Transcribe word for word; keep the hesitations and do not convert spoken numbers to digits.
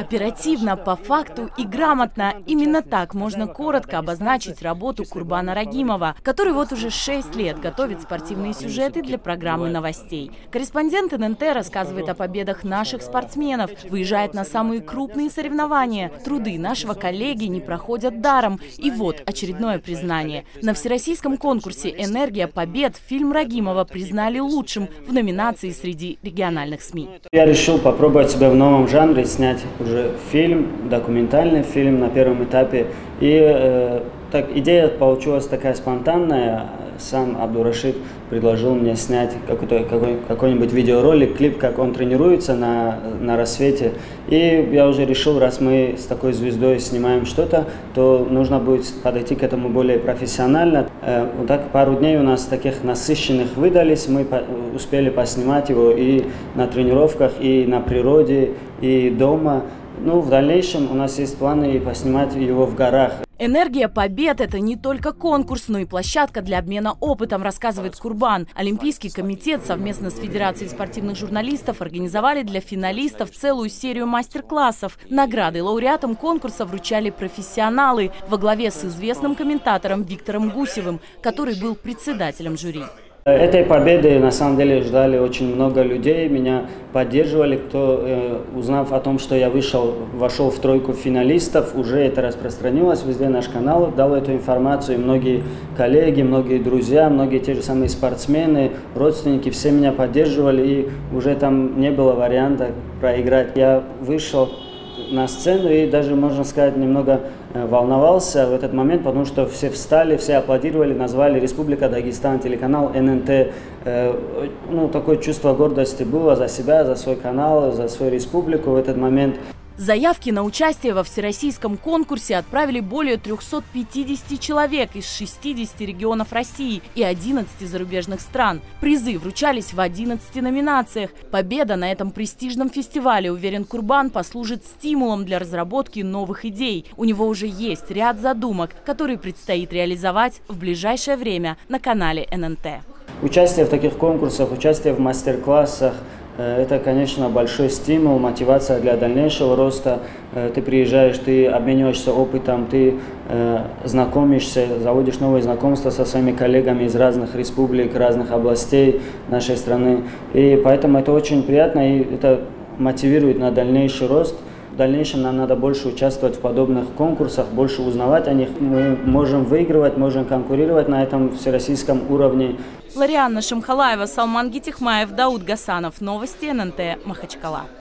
Оперативно, по факту и грамотно. Именно так можно коротко обозначить работу Курбана Рагимова, который вот уже шесть лет готовит спортивные сюжеты для программы новостей. Корреспондент эн эн тэ рассказывает о победах наших спортсменов, выезжает на самые крупные соревнования. Труды нашего коллеги не проходят даром. И вот очередное признание. На всероссийском конкурсе «Энергия побед» фильм Рагимова признали лучшим в номинации среди региональных СМИ. Я решил попробовать себя в новом жанре, снять уже фильм, документальный фильм на первом этапе. И э, так, идея получилась такая спонтанная. Сам Абдурашид предложил мне снять какой-то, какой, какой-нибудь видеоролик, клип, как он тренируется на, на рассвете. И я уже решил, раз мы с такой звездой снимаем что-то, то нужно будет подойти к этому более профессионально. Э, вот так пару дней у нас таких насыщенных выдались, мы по, успели поснимать его и на тренировках, и на природе, и дома. Ну, в дальнейшем у нас есть планы поснимать его в горах. «Энергия побед» – это не только конкурс, но и площадка для обмена опытом, рассказывает Курбан. Олимпийский комитет совместно с Федерацией спортивных журналистов организовали для финалистов целую серию мастер-классов. Награды лауреатам конкурса вручали профессионалы во главе с известным комментатором Виктором Гусевым, который был председателем жюри. Этой победы на самом деле ждали очень много людей, меня поддерживали, кто, э, узнав о том, что я вышел, вошел в тройку финалистов, уже это распространилось везде, наш канал дал эту информацию, и многие коллеги, многие друзья, многие те же самые спортсмены, родственники, все меня поддерживали, и уже там не было варианта проиграть. Я вышел на сцену и даже, можно сказать, немного волновался в этот момент, потому что все встали, все аплодировали, назвали «Республика Дагестан», телеканал эн эн тэ. Э, ну, такое чувство гордости было за себя, за свой канал, за свою республику в этот момент. Заявки на участие во всероссийском конкурсе отправили более трёхсот пятидесяти человек из шестидесяти регионов России и одиннадцати зарубежных стран. Призы вручались в одиннадцати номинациях. Победа на этом престижном фестивале, уверен Курбан, послужит стимулом для разработки новых идей. У него уже есть ряд задумок, которые предстоит реализовать в ближайшее время на канале эн эн тэ. Участие в таких конкурсах, участие в мастер-классах – это, конечно, большой стимул, мотивация для дальнейшего роста. Ты приезжаешь, ты обмениваешься опытом, ты э, знакомишься, заводишь новые знакомства со своими коллегами из разных республик, разных областей нашей страны. И поэтому это очень приятно, и это мотивирует на дальнейший рост. В дальнейшем нам надо больше участвовать в подобных конкурсах, больше узнавать о них. Мы можем выигрывать, можем конкурировать на этом всероссийском уровне. Ларианна Шамхалаева, Салман Гитихмаев, Дауд Гасанов. Новости эн эн тэ, Махачкала.